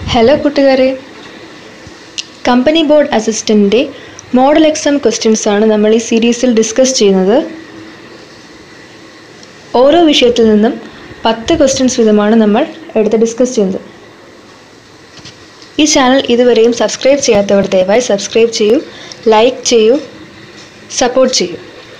Hello കൂട്ടുകാരെ, company board അസിസ്റ്റൻറ്റിൻ്റെ model exam questions ആണ് നമ്മൾ ഈ സീരീസിൽ ഡിസ്കസ് ചെയ്യുന്നത്. ഓരോ വിഷയത്തിൽ നിന്നും 10 ക്വസ്റ്റ്യൻസ് വീതമാണ് നമ്മൾ എടുത്ത് ഡിസ്കസ് ചെയ്യുന്നത്. ഈ ചാനൽ ഇതുവരെയും സബ്സ്ക്രൈബ് ചെയ്യാത്തവർ ദയവായി സബ്സ്ക്രൈബ് ചെയ്യൂ, ലൈക്ക് ചെയ്യൂ, സപ്പോർട്ട് ചെയ്യൂ.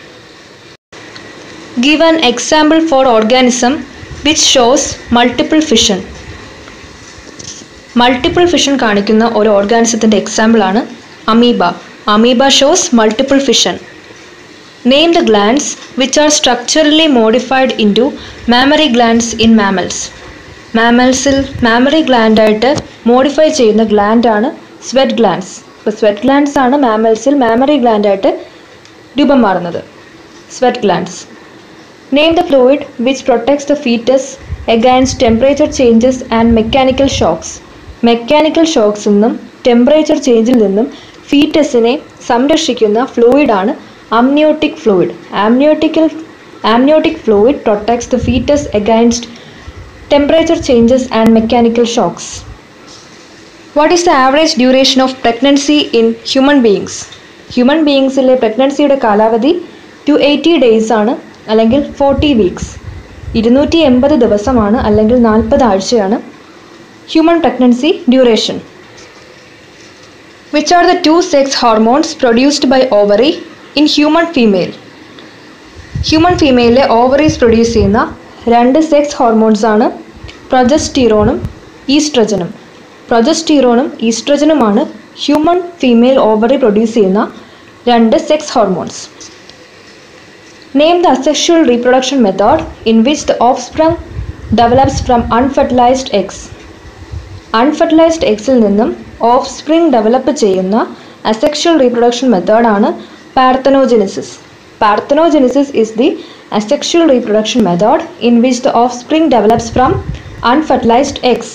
Give an example for organism which shows multiple fission. Multiple fission കാണിക്കുന്ന ഒരു ഓർഗാനിസത്തിൻ്റെ എക്സാമ്പിളാണ് amoeba. Amoeba shows multiple fission. Name the glands which are structurally modified into mammary glands in mammals. മാമൽസിൽ mammary ഗ്ലാൻഡായിട്ട് modify ചെയ്യുന്ന ഗ്ലാൻഡാണ് sweat glands. ഇപ്പോൾ sweat glands ആണ് മാമൽസിൽ മാമറി ഗ്ലാൻഡായിട്ട് രൂപം മാറുന്നത്, sweat glands. Name the fluid which protects the foetus against temperature changes and mechanical shocks. Mechanical ഷോക്സിൽ നിന്നും ടെമ്പറേച്ചർ ചേഞ്ചിൽ നിന്നും ഫീറ്റസിനെ സംരക്ഷിക്കുന്ന ഫ്ലൂയിഡാണ് amniotic fluid. Amniotic fluid protects the foetus against temperature changes and mechanical shocks. What is the average duration of pregnancy in human beings? Human ബീയിങ്സിലെ പ്രഗ്നൻസിയുടെ കാലാവധി 280 ഡേയ്സ് ആണ്, അല്ലെങ്കിൽ 40 വീക്സ്. 280 ദിവസമാണ്, അല്ലെങ്കിൽ 40 ആഴ്ചയാണ് human pregnancy duration. Which are the two sex hormones produced by ovary in human female? Human female ovaries produce ചെയ്യുന്ന 2 sex hormones ആണ് പ്രൊജസ്റ്റീറോണും ഈസ്ട്രജനും. പ്രൊജസ്റ്റീറോണും ഈസ്ട്രജനുമാണ് ഹ്യൂമൻ ഫീമെയിൽ ഓവറി പ്രൊഡ്യൂസ് ചെയ്യുന്ന 2 sex hormones. Name the asexual reproduction method in which the offspring develops from unfertilized eggs. Unfertilised എഗ്സിൽ നിന്നും offspring develop ചെയ്യുന്ന അസെക്ഷൽ റീപ്രൊഡക്ഷൻ മെത്തേഡാണ് പാർത്തനോജെനിസിസ്. Parthenogenesis is the asexual reproduction method in which the offspring develops from unfertilized eggs.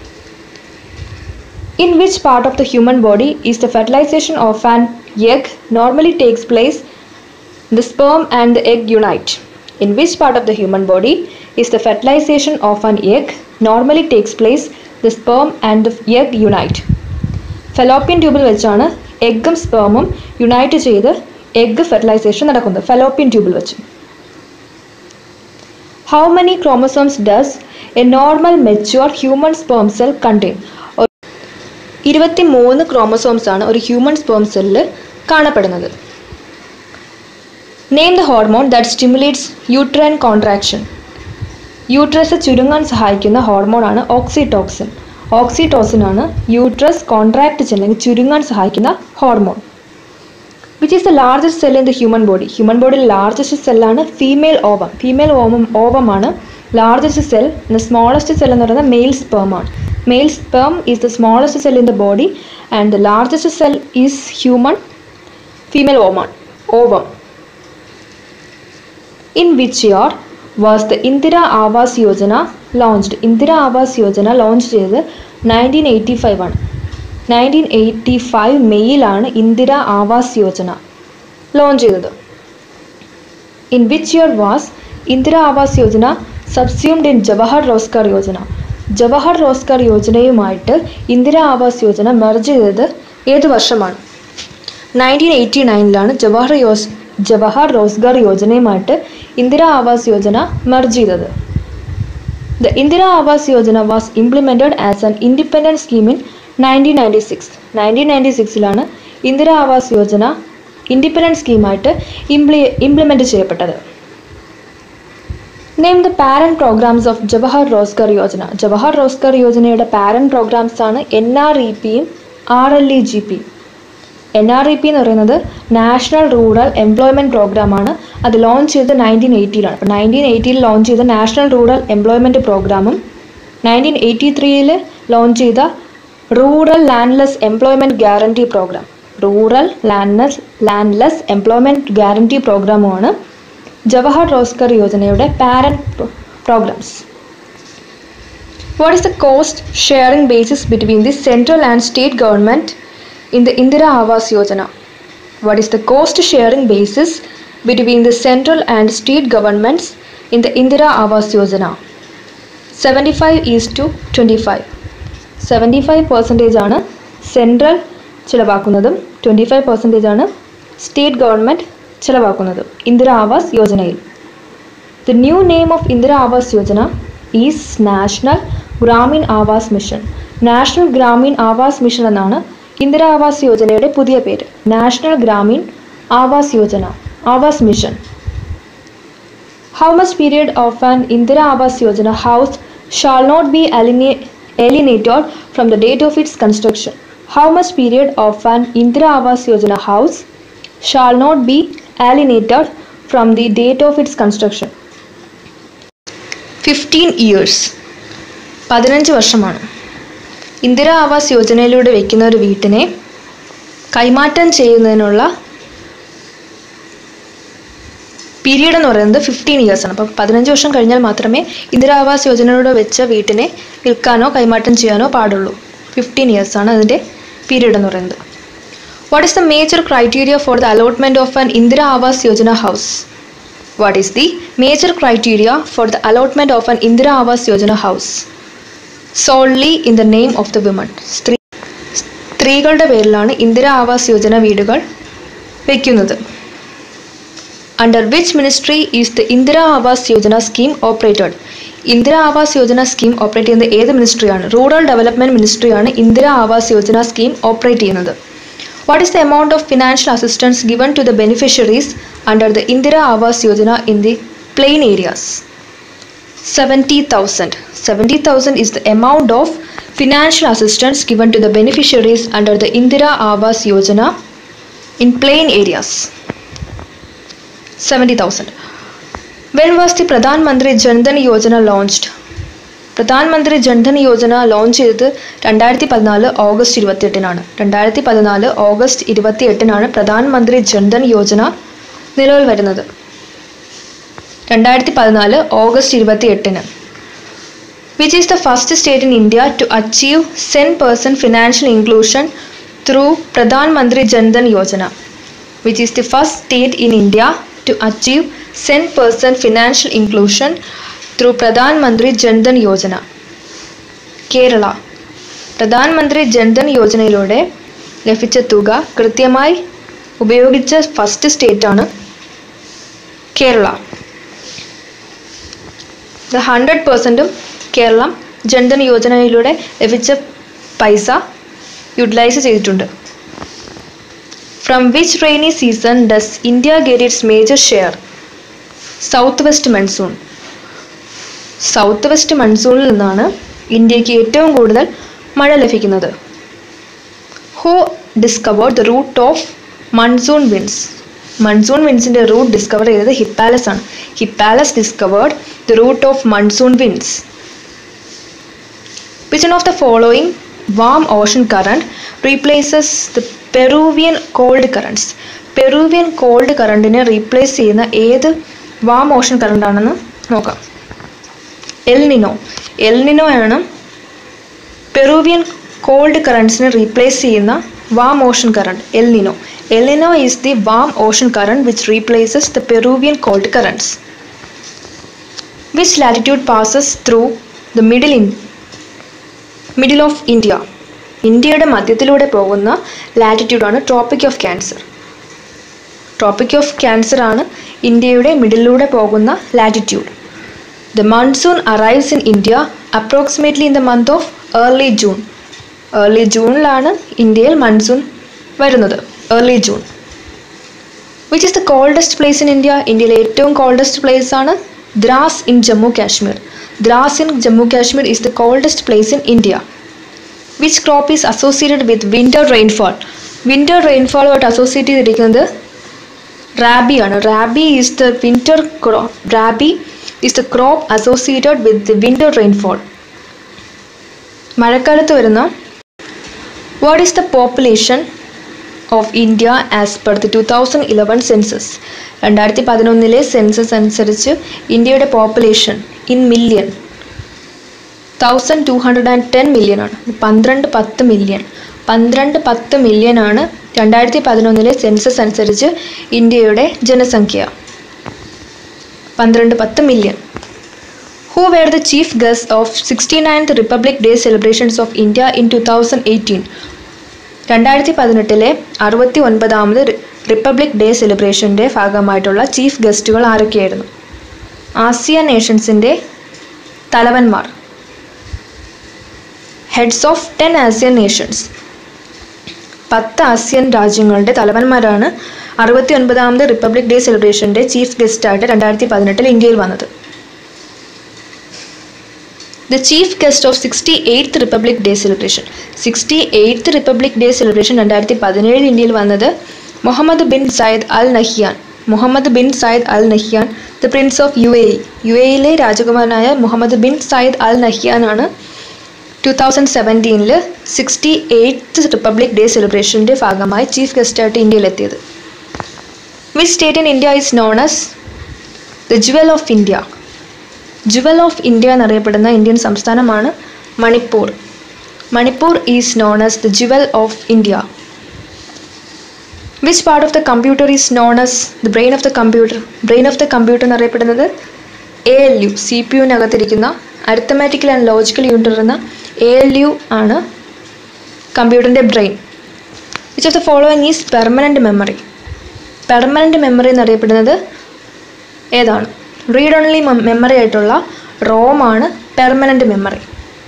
In which part of the human body is the fertilization of an egg normally takes place? The sperm and the egg unite. In which part of the human body is the fertilization of an egg normally takes place? The sperm and the egg unite. Fallopian ട്യൂബിൽ വെച്ചാണ് എഗ്ഗും സ്പേമും unite ചെയ്ത് egg fertilisation നടക്കുന്നത്, fallopian ട്യൂബിൽ വെച്ച്. How many chromosomes does a normal mature human sperm cell contain? 23 chromosomes ആണ് ഒരു ഹ്യൂമൻ സ്പേം സെല്ലിൽ കാണപ്പെടുന്നത്. Name the hormone that stimulates uterine contraction. Uterus ചുരുങ്ങാൻ സഹായിക്കുന്ന ഹോർമോണാണ് ഓക്സിറ്റോക്സിൻ. ഓക്സിറ്റോസിൻ ആണ് യൂട്രസ് കോൺട്രാക്ട് അല്ലെങ്കിൽ ചുരുങ്ങാൻ സഹായിക്കുന്ന hormone. Which is the largest cell in the human body? Human ബോഡിയിൽ ലാർജസ്റ്റ് സെല്ലാണ് ഫീമെയിൽ ഓവം. ഫീമെയിൽ ഓവമാണ് largest cell. The smallest cell എന്ന് പറയുന്നത് മെയിൽ സ്പേം ആണ്. Male sperm is the smallest cell in the body and the largest cell is human female ovum. In which year was the Indira Awas Yojana launched? Indira Awas Yojana launch ചെയ്തത് 1985 ആണ്. 1985 മെയ്യിലാണ് Indira Awas Yojana launch ചെയ്തത്. In which year was Indira Awas Yojana subsumed in Jawahar Roshgar Yojana? Jawahar Rozgar യോജനയുമായിട്ട് Indira Awas Yojana merge ചെയ്തത് ഏത് വർഷമാണ്? 1989ലാണ് ജവഹർ റോസ്ഗർ യോജനയുമായിട്ട് ഇന്ദിര ആവാസ് യോജന മെർജ് ചെയ്തത്. The Indira Awas Yojana was implemented as an independent scheme in 1996. 1996ലാണ് ഇന്ദിര ആവാസ് യോജന ഇൻഡിപെൻഡൻറ്റ് സ്കീമായിട്ട് ഇംപ്ലിമെൻറ്റ് ചെയ്യപ്പെട്ടത്. Name the parent programmes of Jawahar Rozgar Yojana. Jawahar Rozgar യോജനയുടെ പാരൻറ്റ് പ്രോഗ്രാംസ് ആണ് NREPയും RLEGPയും. NREP എന്ന് പറയുന്നത് നാഷണൽ റൂറൽ എംപ്ലോയ്മെൻറ്റ് പ്രോഗ്രാമാണ്. അത് ലോഞ്ച് ചെയ്തത് 1980ലാണ്. അപ്പോൾ 1980 ലോഞ്ച് ചെയ്ത നാഷണൽ റൂറൽ എംപ്ലോയ്മെൻറ്റ് പ്രോഗ്രാമും 1983 ലോഞ്ച് ചെയ്ത rural landless employment guarantee programme, rural landless employment guarantee പ്രോഗ്രാമുമാണ് ജവഹർ റോസ്ഗർ യോജനയുടെ parent programmes. What is the cost sharing basis between the central and state government in the Indira Awas Yojana? What is the cost sharing basis between the central and state governments in the Indira Awas Yojana? 75:25. 75% ആണ് central ചിലവാക്കുന്നതും 25% ആണ് state government ചിലവാക്കുന്നതും ഇന്ദിര ആവാസ് യോജനയിൽ. The new name of Indira Awas Yojana is National Gramin Awas Mission. National Gramin Awas Mission എന്നാണ് ഇന്ദിര ആവാസ് യോജനയുടെ പുതിയ പേര്. National Gramin Awas Yojana, Awas mission. How much period of an Indira Awas Yojana house shall not be alienated from the date of its construction? How much period of an Indira Awas Yojana house shall not be alienated from the date of its construction? 15 years. 15 വർഷമാണ്. ഇന്ദിര ആവാസ് യോജനയിലൂടെ വയ്ക്കുന്ന ഒരു വീട്ടിനെ കൈമാറ്റം ചെയ്യുന്നതിനുള്ള period എന്ന് പറയുന്നത് 15 years ആണ്. അപ്പോൾ 15 വർഷം കഴിഞ്ഞാൽ മാത്രമേ ഇന്ദിര ആവാസ് യോജനയിലൂടെ വെച്ച വീട്ടിനെ വിൽക്കാനോ കൈമാറ്റം ചെയ്യാനോ പാടുള്ളൂ. 15 ഇയേഴ്സ് ആണ് അതിൻ്റെ പീരീഡ് എന്ന് പറയുന്നത്. What is the major criteria for the allotment of an Indira Awas Yojana house? What is the major criteria for the allotment of an Indira Awas Yojana house? Solely in the name of the women. സ്ത്രീകളുടെ പേരിലാണ് ഇന്ദിര ആവാസ് യോജന വീടുകൾ വയ്ക്കുന്നത്. Under which ministry is the Indira Awas Yojana scheme operated? Indira Awas Yojana scheme operate ചെയ്യുന്നത് ഏത് മിനിസ്ട്രിയാണ്? Rural development മിനിസ്ട്രിയാണ് Indira Awas Yojana scheme operate ചെയ്യുന്നത്. What is the amount of financial assistance given to the beneficiaries under the Indira Awas Yojana in the plain areas? 70,000. 70,000 is the amount of financial assistance given to the beneficiaries under the Indira Awas Yojana in plain areas. 70,000. When was the Pradhan Mantri Jan Dhan Yojana launched? Pradhan Mantri Jan Dhan Yojana launch ചെയ്തത് 2014 August 28-നാണ്. 2014 August 28-നാണ് പ്രധാൻ മന്ത്രി ജൻധൻ യോജന നിലവിൽ വരുന്നത്. 2014 August 28-ന്. Which is the first state in India to achieve 100% financial inclusion through Pradhan Mantri Jan Dhan Yojana? Which is the first state in India to achieve 100% financial inclusion through Pradhan Mantri Jan Dhan Yojana? Kerala. Pradhan Mantri Jan Dhan യോജനയിലൂടെ ലഭിച്ച തുക കൃത്യമായി ഉപയോഗിച്ച first സ്റ്റേറ്റാണ് കേരള. 100%ഉം കേരളം ജൻധൻ യോജനയിലൂടെ ലഭിച്ച പൈസ യൂട്ടിലൈസ് ചെയ്തിട്ടുണ്ട്. From which rainy season does India get its major share? South West Monsoon. South west മൺസൂണിൽ നിന്നാണ് ഇന്ത്യക്ക് ഏറ്റവും കൂടുതൽ മഴ ലഭിക്കുന്നത്. Who discovered the route of monsoon winds? Monsoon വിൻഡ്സിൻ്റെ റൂട്ട് ഡിസ്കവർ ചെയ്തത് ഹിപ്പാലസ് ആണ്. Hippalus discovered the route of monsoon winds. Which one of the following warm ocean current replaces the Peruvian cold currents? Peruvian cold കറണ്ടിനെ replace ചെയ്യുന്ന ഏത് warm ocean current ആണെന്ന് നോക്കാം. El Nino. El Nino ആണ് Peruvian cold കറണ്ട്സിനെ replace ചെയ്യുന്ന warm ocean current. El Nino. El Nino is the warm ocean current which replaces the Peruvian cold currents. Which latitude passes through the middle of India? ഇന്ത്യയുടെ മധ്യത്തിലൂടെ പോകുന്ന ലാറ്റിറ്റ്യൂഡാണ് Tropic of Cancer. Tropic of Cancer ആണ് ഇന്ത്യയുടെ മിഡിലൂടെ പോകുന്ന latitude. The monsoon arrives in India approximately in the month of early June. Early Juneലാണ് ഇന്ത്യയിൽ മൺസൂൺ വരുന്നത്. Early June. Which is the coldest place in India? ഇന്ത്യയിലെ ഏറ്റവും കോൾഡസ്റ്റ് പ്ലേസ് ആണ് Dras in Jammu Kashmir. Dras in Jammu Kashmir is the coldest place in India. Which crop is associated with winter rainfall? Winter rainfall ആയിട്ട് associate ചെയ്തിരിക്കുന്നത് റാബിയാണ്. Rabi is the winter crop. Rabi is the crop associated with the winter rainfall. മഴക്കാലത്ത് വരുന്ന what is the population of India as per the 2011 census? 2011 census അനുസരിച്ച് ഇന്ത്യയുടെ population in million 1210 million ആണ്. 1210 million. 1210 million ആണ് 2011 census അനുസരിച്ച് ഇന്ത്യയുടെ ജനസംഖ്യ. 1210 million. Who were the chief guests of 69th Republic Day celebrations of India in 2018? 2018 69ാമത് Republic Day സെലിബ്രേഷൻ്റെ ഭാഗമായിട്ടുള്ള ചീഫ് ഗസ്റ്റുകൾ ആരൊക്കെയായിരുന്നു? ആസിയൻ നേഷൻസിൻ്റെ തലവന്മാർ, heads of 10 ASEAN nations, 10 ASEAN രാജ്യങ്ങളുടെ തലവന്മാരാണ് 69ാമത് റിപ്പബ്ലിക് ഡേ സെലിബ്രേഷൻ്റെ ചീഫ് ഗസ്റ്റായിട്ട് 2018 ഇന്ത്യയിൽ വന്നത്. The chief guest of 68th Republic Day celebration. 68th Republic Day celebration 2017 ഇന്ത്യയിൽ വന്നത് Mohammed bin Zayed Al Nahyan. Mohammed bin Zayed Al Nahyan, the prince of UAE. UAEയിലെ രാജകുമാരനായ മുഹമ്മദ് ബിൻ സയ്യിദ് അൽ നഹ്യാനാണ് 2017 68th Republic Day സെലിബ്രേഷൻ്റെ ഭാഗമായി chief ഗസ്റ്റായിട്ട് ഇന്ത്യയിലെത്തിയത്. Which state in India is known as the Jewel of India? Jewel of India എന്നറിയപ്പെടുന്ന Indian സംസ്ഥാനമാണ് Manipur. Manipur is known as the jewel of India. Which part of the computer is known as the brain of the computer? Brain of the computer എന്നറിയപ്പെടുന്നത് ALU, CPU-നകത്തിരിക്കുന്ന arithmetical and logical unit എന്ന ALU ആണ് കമ്പ്യൂട്ടറിൻ്റെ brain. Which of the following is permanent memory? Permanent memory എന്നറിയപ്പെടുന്നത് ഏതാണ്? Read only memory ആയിട്ടുള്ള ROM ആണ് permanent memory.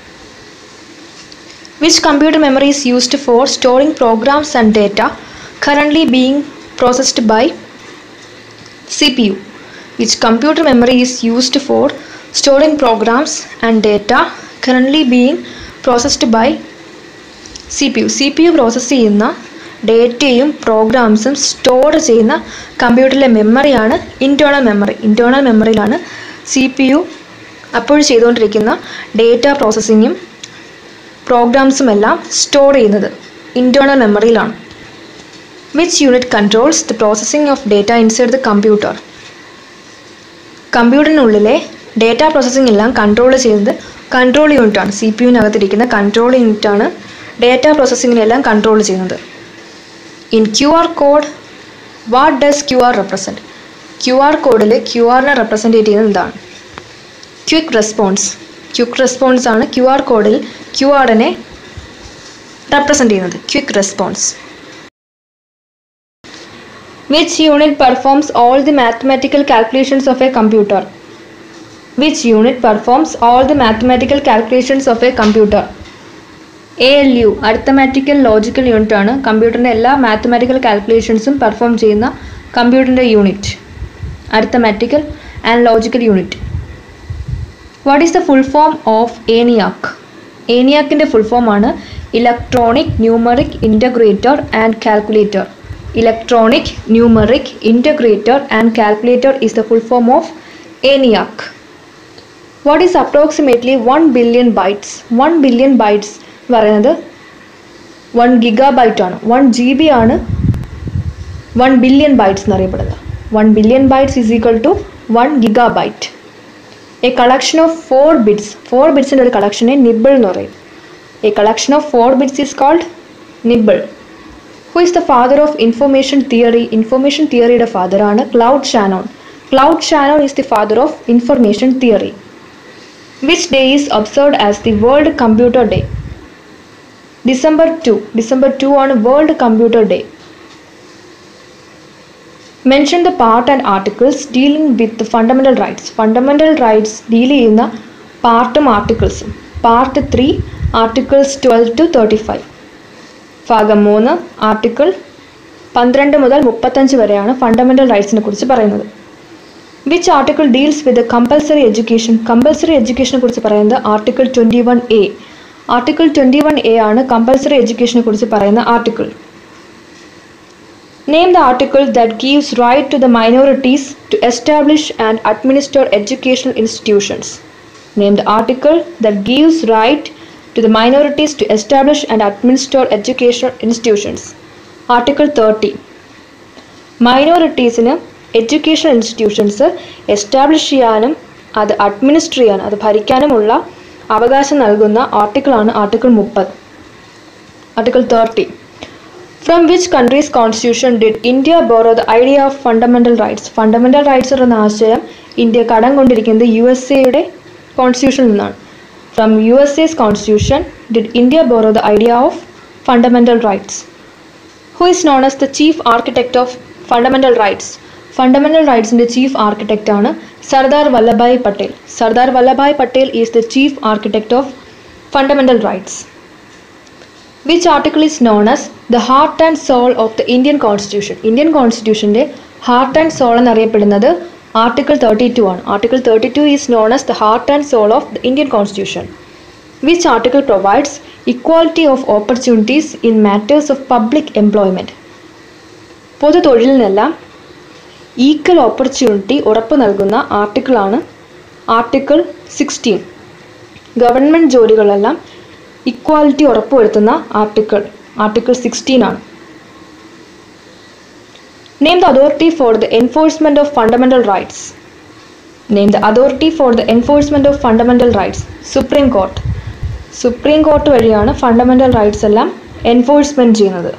Which computer memory is used for storing programs and data currently being processed by CPU? Which computer memory is used for storing programs and data currently being processed by CPU? CPU process ചെയ്യുന്ന ഡേറ്റയും പ്രോഗ്രാംസും store ചെയ്യുന്ന കമ്പ്യൂട്ടറിലെ മെമ്മറിയാണ് internal memory. Internal മെമ്മറിയിലാണ് CPU അപ്പോൾ ചെയ്തുകൊണ്ടിരിക്കുന്ന data പ്രോസസ്സിങ്ങും പ്രോഗ്രാംസും എല്ലാം സ്റ്റോർ ചെയ്യുന്നത് ഇൻറ്റേർണൽ മെമ്മറിയിലാണ്. Which unit controls the processing of data inside the computer? കമ്പ്യൂട്ടറിനുള്ളിലെ ഡേറ്റ പ്രോസസ്സിംഗ് എല്ലാം കൺട്രോൾ ചെയ്യുന്നത് കൺട്രോൾ യൂണിറ്റാണ്. CPU-നകത്തിരിക്കുന്ന കൺട്രോൾ യൂണിറ്റാണ് ഡേറ്റ പ്രോസസ്സിങ്ങിനെല്ലാം കൺട്രോൾ ചെയ്യുന്നത്. In QR code, what does QR represent? QR കോഡിൽ QR-നെ റെപ്രസെൻറ്റ് ചെയ്യുന്നത് എന്താണ്? Quick response. ക്വിക്ക് റെസ്പോൺസ് ആണ് QR കോഡിൽ QR-നെ റെപ്രസെൻറ്റ് ചെയ്യുന്നത്. Quick response. Which unit performs all the mathematical calculations of a computer? Which unit performs all the mathematical calculations of a computer? ALU, arithmetical logical unit ആണ് കമ്പ്യൂട്ടറിൻ്റെ എല്ലാ mathematical കാൽക്കുലേഷൻസും perform ചെയ്യുന്ന കമ്പ്യൂട്ടറിൻ്റെ unit. Arithmetical and logical unit. What is the full form of ENIAC? ENIAC-ൻ്റെ full form ആണ് electronic numeric integrator and calculator. Electronic numeric integrator and calculator is the full form of ENIAC. What is approximately 1 billion bytes? 1 billion bytes പറയുന്നത് 1 GB ആണ്. 1 GB ആണ് 1 billion bytes എന്നറിയപ്പെടുന്നത്. 1 billion bytes is equal to 1 GB. A collection of 4 bits, 4 ബിറ്റ്സിൻ്റെ ഒരു കളക്ഷനെ nibble എന്ന് പറയും. A collection of 4 bits is called nibble. Who is the father of information theory? Information തിയറിയുടെ ഫാദറാണ് Claude Shannon. Claude Shannon is the father of information theory. Which day is observed as the world computer day? December 2 ആണ് world computer day. Mention the part and articles dealing with fundamental rights. Fundamental rights deal ചെയ്യുന്ന പാർട്ടും ആർട്ടിക്കിൾസും. Part 3 articles 12 to 35. ഭാഗം 3 article 12 മുതൽ 35 വരെയാണ് fundamental റൈറ്റ്സിനെ കുറിച്ച് പറയുന്നത്. Which article deals with compulsory education? Compulsory എഡ്യൂക്കേഷനെ കുറിച്ച് പറയുന്നത് ആർട്ടിക്കിൾ 21A. ആർട്ടിക്കിൾ 21A ആണ് കമ്പൽസറി എഡ്യൂക്കേഷനെ കുറിച്ച് പറയുന്ന article. Name the article that gives right to the minorities to establish and administer educational institutions. Name the article that gives right to the minorities to establish and administer educational institutions. Article 30. മൈനോറിറ്റീസിന് educational institutions establish ചെയ്യാനും അത് administer ചെയ്യാനും അത് ഭരിക്കാനുമുള്ള അവകാശം നൽകുന്ന ആർട്ടിക്കിളാണ് article 30. Article 30. From which country's constitution did India borrow the idea of fundamental rights? Fundamental rights എന്ന ആശയം ഇന്ത്യ കടം കൊണ്ടിരിക്കുന്നത് USA-യുടെ കോൺസ്റ്റിറ്റ്യൂഷനിൽ നിന്നാണ്. From USA's Constitution did India borrow the idea of fundamental rights? Who is known as the chief architect of fundamental rights? Fundamental rightsന്റെ chief architect ആണ് Sardar Vallabhbhai Patel. Sardar Vallabhbhai Patel is the chief architect of fundamental rights. Which article is known as the heart and soul of the Indian constitution? Indian കോൺസ്റ്റിറ്റ്യൂഷൻ്റെ heart and soul എന്നറിയപ്പെടുന്നത് article 32 ആണ്. Article 32 is known as the heart and soul of the Indian constitution. Which article provides equality of opportunities in matters of public employment? പൊതു തൊഴിലിനെല്ലാം equal opportunity ഉറപ്പു നൽകുന്ന ആർട്ടിക്കിളാണ് article 16. Government ജോലികളെല്ലാം equality ഉറപ്പുവരുത്തുന്ന article 16 ആണ്. Name the authority for the enforcement of fundamental rights. Name the authority for the enforcement of fundamental rights. Supreme Court. Supreme Court വഴിയാണ് fundamental rights എല്ലാം എൻഫോഴ്സ്മെന്റ് ചെയ്യുന്നത്.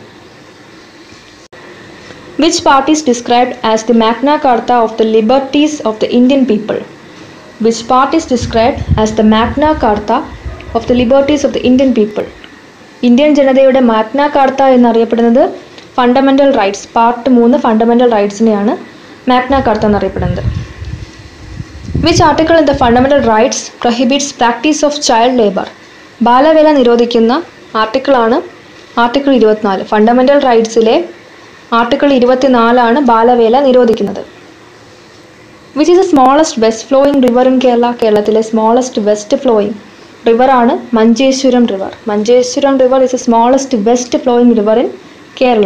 Which part is described as the Magna Carta of the liberties of the Indian people? Which part is described as the Magna Carta of the liberties of the Indian people? Indian ജനതയുടെ Magna Carta എന്നറിയപ്പെടുന്നത് fundamental rights part 3 fundamental റൈറ്റ്സിനെയാണ് Magna Carta എന്നറിയപ്പെടുന്നത്. Which article in the fundamental rights prohibits practice of child labour? ബാലവേല നിരോധിക്കുന്ന ആർട്ടിക്കിളാണ് article 24. Fundamental റൈറ്റ്സിലെ article 24 ബാലവേല നിരോധിക്കുന്നത്. Which is the smallest west flowing river in Kerala? കേരളത്തിലെ സ്മോളസ്റ്റ് വെസ്റ്റ് ഫ്ലോയിങ് റിവറാണ് Manjeshwaram river. Manjeshwaram river is the smallest west flowing river in Kerala.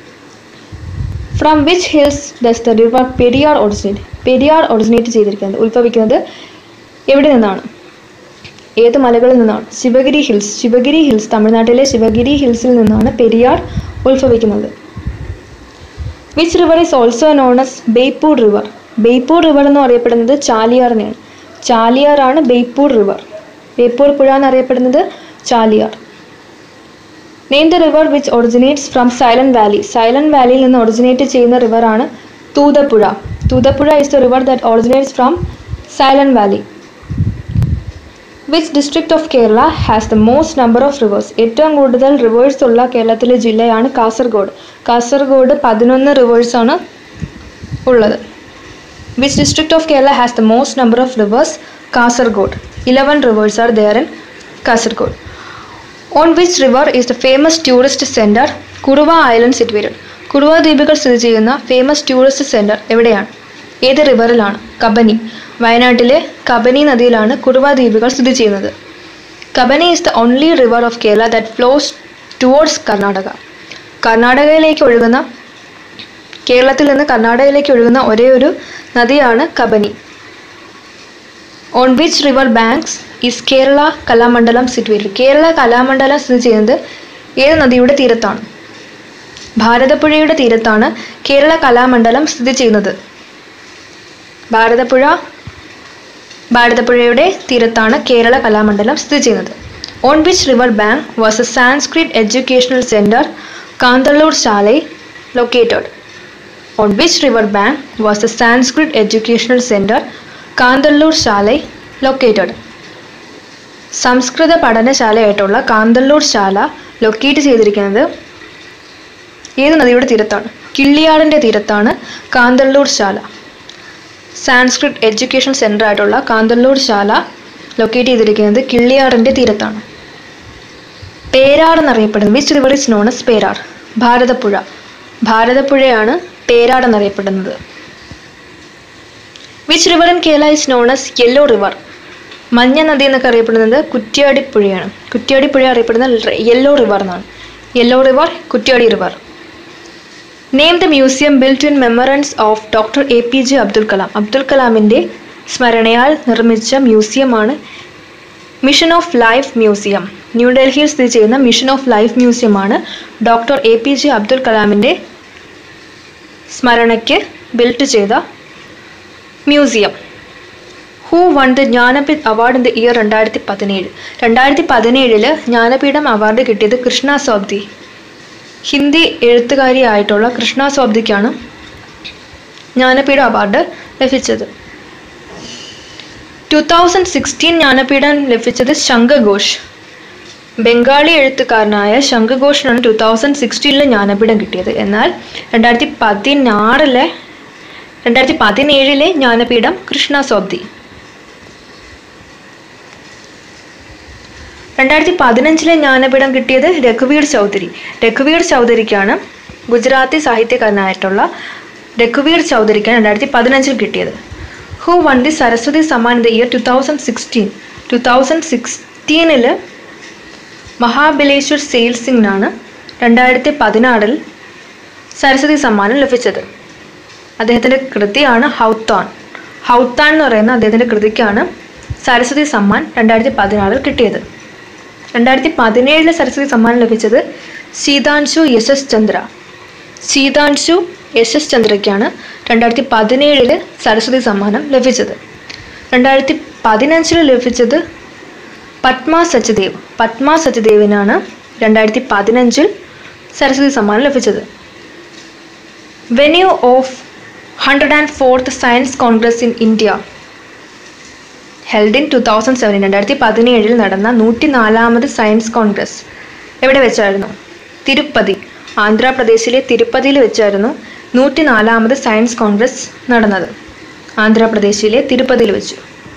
From which hills does the river Periyar originate? Periyar originate ചെയ്തിരിക്കുന്നത് ഉത്ഭവിക്കുന്നത് എവിടെ നിന്നാണ്? ഏത് മലകളിൽ നിന്നാണ്? ശിവഗിരി ഹിൽസ്. ശിവഗിരി ഹിൽസ് തമിഴ്നാട്ടിലെ ശിവഗിരി ഹിൽസിൽ നിന്നാണ് പെരിയാർ ഉത്ഭവിക്കുന്നത്. Which river is also known as Beypore river? Beypore river എന്ന് അറിയപ്പെടുന്നത് ചാലിയാറിനെയാണ്. ചാലിയാറാണ് ബേപ്പൂർ റിവർ. ബേപ്പൂർ പുഴ എന്നറിയപ്പെടുന്നത് Chaliyar. Name the river which originates from Silent Valley? Silent വാലിയിൽ നിന്ന് ഒറിജിനേറ്റ് ചെയ്യുന്ന റിവറാണ് Thoothapuzha. Thoothapuzha is the river that originates from Silent Valley. Which district of Kerala has the most number of rivers? ഏറ്റവും കൂടുതൽ റിവേഴ്സ് ഉള്ള കേരളത്തിലെ ജില്ലയാണ് കാസർഗോഡ്. കാസർഗോഡ് 11 റിവേഴ്സാണ് ഉള്ളത്. Which district of Kerala has the most number of rivers? Kasaragod. 11 rivers are there in Kasaragod. On which river is the famous tourist center Kuruva Island situated? Kuruva ദ്വീപുകൾ സ്ഥിതി ചെയ്യുന്ന ഫേമസ് ടൂറിസ്റ്റ് സെൻറ്റർ എവിടെയാണ്? ഏത് റിവറിലാണ്? കബനി. വയനാട്ടിലെ കബനി നദിയിലാണ് കുറുവ ദ്വീപുകൾ സ്ഥിതി ചെയ്യുന്നത്. Kabani is the only river of Kerala that flows towards Karnataka. കർണാടകയിലേക്ക് ഒഴുകുന്ന കേരളത്തിൽ നിന്ന് കർണാടകയിലേക്ക് ഒഴുകുന്ന ഒരേ ഒരു നദിയാണ് Kabani. On which river banks is Kerala Kalamandalam situated? Kerala Kalamandalam സ്ഥിതി ചെയ്യുന്നത് ഏത് നദിയുടെ തീരത്താണ്? ഭാരതപ്പുഴയുടെ തീരത്താണ് കേരള കലാമണ്ഡലം സ്ഥിതി ചെയ്യുന്നത്. ഭാരതപ്പുഴയുടെ തീരത്താണ് കേരള കലാമണ്ഡലം സ്ഥിതി ചെയ്യുന്നത്. On which river bank was a Sanskrit educational center Kandallur Shalai located? On which river bank was the Sanskrit educational center Kanthalloor ശാല ലൊക്കേറ്റഡ്? സംസ്കൃത പഠനശാലയായിട്ടുള്ള കാന്തല്ലൂർ ശാല ലൊക്കേറ്റ് ചെയ്തിരിക്കുന്നത് ഏത് നദിയുടെ തീരത്താണ്? കിള്ളിയാറിൻ്റെ തീരത്താണ് കാന്തല്ലൂർ ശാല. സാൻസ്ക്രിറ്റ് എഡ്യൂക്കേഷൻ സെൻ്റർ ആയിട്ടുള്ള കാന്തല്ലൂർ ശാല ലൊക്കേറ്റ് ചെയ്തിരിക്കുന്നത് കിള്ളിയാറിൻ്റെ തീരത്താണ്. പേരാർ എന്നറിയപ്പെടുന്നത് which river is known as Perar? Bharathapuzha. ഭാരതപ്പുഴയാണ് പേരാർ എന്നറിയപ്പെടുന്നത്. Which river in Kerala is known as yellow river? മഞ്ഞ നദി എന്നൊക്കെ അറിയപ്പെടുന്നത് കുറ്റ്യാടിപ്പുഴയാണ്. കുറ്റ്യാടിപ്പുഴ അറിയപ്പെടുന്നത് യെല്ലോ റിവർ എന്നാണ്. Yellow river, Kuttiadi river. Name the museum built in memorance of doctor APJ Abdul Kalam. Abdul കലാമിൻ്റെ സ്മരണയാൽ നിർമ്മിച്ച മ്യൂസിയമാണ് മിഷൻ ഓഫ് ലൈഫ് മ്യൂസിയം. ന്യൂഡൽഹിയിൽ സ്ഥിതി ചെയ്യുന്ന മിഷൻ ഓഫ് ലൈഫ് മ്യൂസിയമാണ് ഡോക്ടർ APJ അബ്ദുൽ കലാമിൻ്റെ സ്മരണയ്ക്ക് ബിൽറ്റ് ചെയ്ത museum. Who won the Jnanpith award in the year 2017? 2017 Jnanpith award കിട്ടിയത് കൃഷ്ണ സ്വാബ്ദി. ഹിന്ദി എഴുത്തുകാരിയായിട്ടുള്ള കൃഷ്ണ സ്വാബ്ദിക്കാണ് ജ്ഞാനപീഠ അവാർഡ് ലഭിച്ചത്. 2016 ജ്ഞാനപീഠം ലഭിച്ചത് ശങ്കർ ഘോഷ്. ബംഗാളി എഴുത്തുകാരനായ ശങ്കർ ഘോഷിനാണ് 2016 ജ്ഞാനപീഠം കിട്ടിയത്. എന്നാൽ 2017 ജ്ഞാനപീഠം കൃഷ്ണ സോബ്തി. 2015 ജ്ഞാനപീഠം കിട്ടിയത് രഘുവീർ ചൗധരി. രഘുവീർ ചൗധരിക്കാണ് ഗുജറാത്തി സാഹിത്യകാരനായിട്ടുള്ള രഘുവീർ ചൗധരിക്കാണ് 2015 കിട്ടിയത്. Who won the Saraswati Samman in the year 2016? 2016 Mahabaleshwar Sail സിംഗിനാണ് 2016 സരസ്വതി സമ്മാനം ലഭിച്ചത്. അദ്ദേഹത്തിൻ്റെ കൃതിയാണ് ഹൗത്താൻ. ഹൗത്താൻ എന്ന് പറയുന്ന അദ്ദേഹത്തിൻ്റെ കൃതിക്കാണ് സരസ്വതി സമ്മാൻ 2016 കിട്ടിയത്. 2017 സരസ്വതി സമ്മാനം ലഭിച്ചത് സീതാൻശു യശസ് ചന്ദ്ര. സീതാൻശു യശസ് ചന്ദ്രയ്ക്കാണ് 2017 സരസ്വതി സമ്മാനം ലഭിച്ചത്. 2015 ലഭിച്ചത് പത്മ സച്ദേവ്. പത്മ സച്ദേവിനാണ് 2015 സരസ്വതി സമ്മാനം ലഭിച്ചത്. Venue of 104th science congress in India held in 2017. 2017 നടന്ന 104th സയൻസ് കോൺഗ്രസ് എവിടെ വെച്ചായിരുന്നു? തിരുപ്പതി. ആന്ധ്രാപ്രദേശിലെ തിരുപ്പതിയിൽ വെച്ചായിരുന്നു 104th സയൻസ് കോൺഗ്രസ് നടന്നത്. ആന്ധ്രാപ്രദേശിലെ തിരുപ്പതിയിൽ വെച്ചു.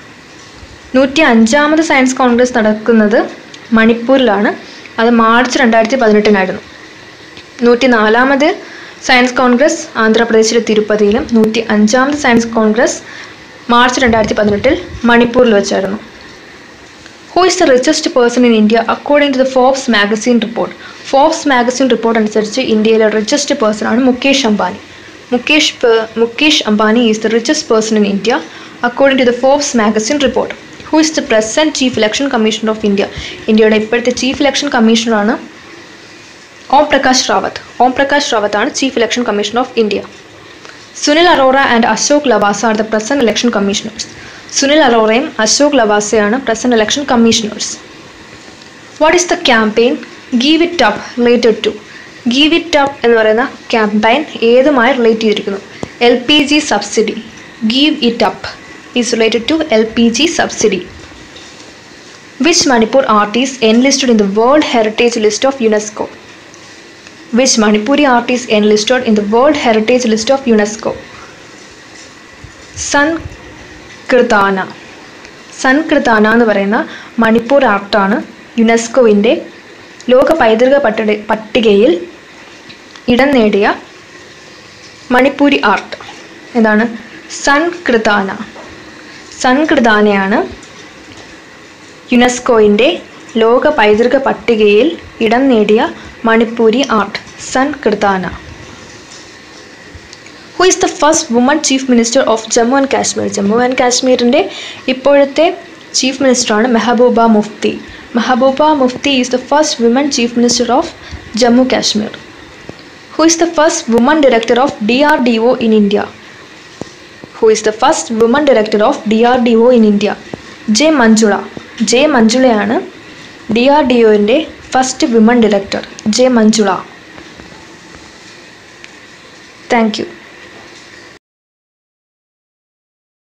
105th സയൻസ് കോൺഗ്രസ് നടക്കുന്നത് മണിപ്പൂരിലാണ്. അത് മാർച്ച് 2018 104th സയൻസ് കോൺഗ്രസ് ആന്ധ്രാപ്രദേശിലെ തിരുപ്പതിയിലും 105th സയൻസ് കോൺഗ്രസ് മാർച്ച് 2018 മണിപ്പൂരിൽ വെച്ചായിരുന്നു. Who is the richest person in India according to the Forbes magazine report? Forbes magazine report അനുസരിച്ച് ഇന്ത്യയിലെ റിച്ചസ്റ്റ് പേഴ്സൺ ആണ് Mukesh Ambani. Mukesh Ambani is the richest person in India according to the Forbes magazine report. Who is the present chief election commissioner of India? ഇന്ത്യയുടെ ഇപ്പോഴത്തെ chief election കമ്മീഷണറാണ് ഓം പ്രകാശ് റാവത്ത്. ഓം പ്രകാശ് റാവത്ത് ആണ് chief election commissioner of India. Sunil Arora and Ashok Lavasa are the present election commissioners. Sunil അറോറയും അശോക് ലവാസയാണ് present election commissioners. What is the campaign give it up related to? Give it up എന്ന് പറയുന്ന campaign ഏതുമായി relate ചെയ്തിരിക്കുന്നു? LPG subsidy. Give it up is related to LPG subsidy. Which Manipur artist enlisted in the world heritage list of UNESCO? Which Manipuri artist enlisted in the World Heritage List of UNESCO? Sankirtana. Sankirtana എന്ന് പറയുന്ന മണിപ്പൂർ ആർട്ടാണ് യുനെസ്കോവിൻ്റെ ലോക പൈതൃക പട്ടികയിൽ ഇടം നേടിയ Manipuri art. എന്താണ്? സൻകൃതാന. സൻകൃതാനയാണ് യുനെസ്കോവിൻ്റെ ലോക പൈതൃക പട്ടികയിൽ ഇടം നേടിയ Manipuri art. Sankirtana. Who is the first woman chief minister of Jammu and Kashmir? Jammu and കാശ്മീരിൻ്റെ ഇപ്പോഴത്തെ ചീഫ് മിനിസ്റ്ററാണ് Mehbooba Mufti. Mehbooba Mufti is the first woman chief minister of Jammu Kashmir. Who is the first woman director of DRDO in India? Who is the first woman director of DRDO in India? J Manjula. J മഞ്ജുളയാണ് DRDOൻ്റെ first women director. J Manjula. Thank U.